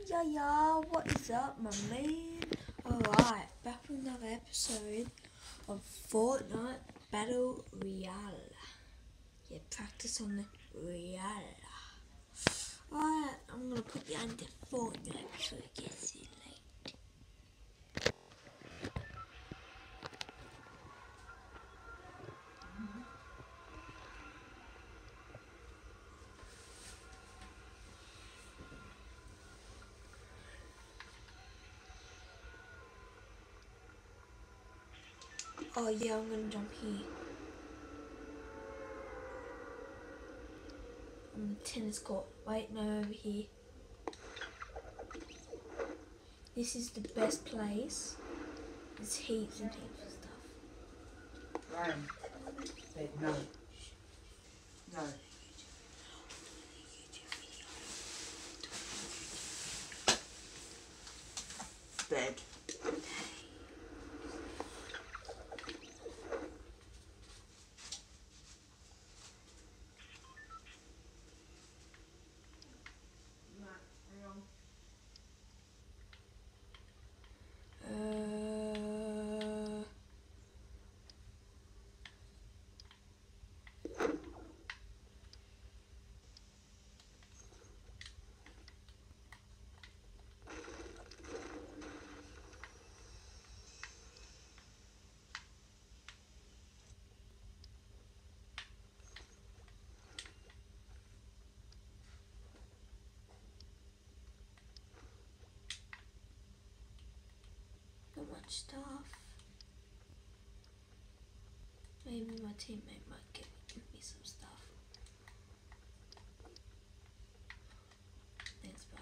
Yeah, what is up, my man? Alright, back with another episode of Fortnite Battle Royale. Yeah, practice on the Royale. Alright, I'm gonna put you under Fortnite before it gets too late. Oh yeah, I'm gonna jump here. On the tennis court. Wait, no, over here. This is the best place. There's heaps and heaps of stuff. Ryan said no. No. Bed. Not much stuff. Maybe my teammate might give me some stuff. Thanks, bro.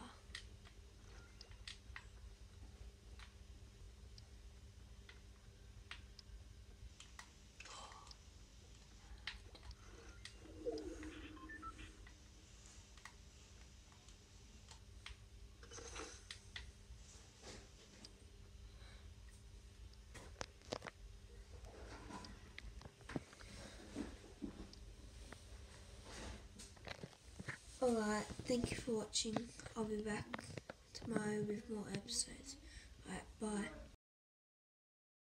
Alright, thank you for watching. I'll be back tomorrow with more episodes. Alright, bye.